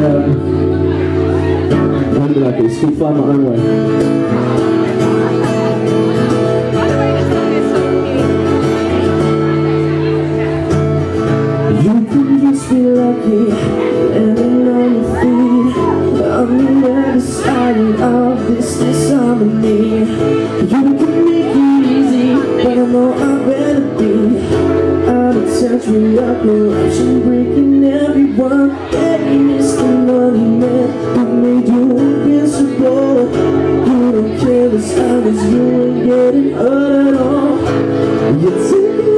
I'll be like this, keep flying my own way. Be lucky, landing on your feet on the other side of this disharmony. You can make it easy, but I know I'd better be out of touch with your corruption, breaking everyone. Hey, it's the money man who made you invincible. You don't care as long as you ain't getting hurt at all. You're taking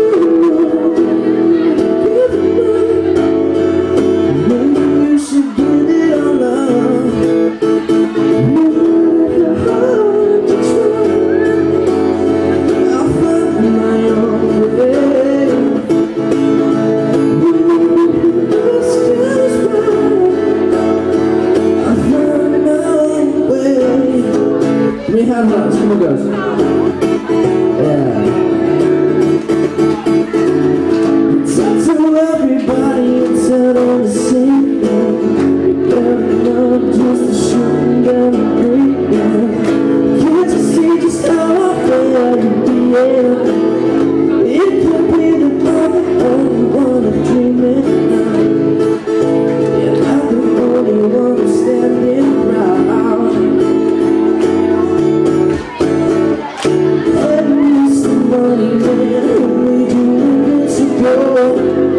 come on guys. Yeah. Talk to everybody and tell them the same thing. Everyone just a shooting down the creek. Can't you see just how I feel you feel? It could be the only one I'm dreaming of. Yeah, I'm the only one standing proud. Money man, who made you invincible?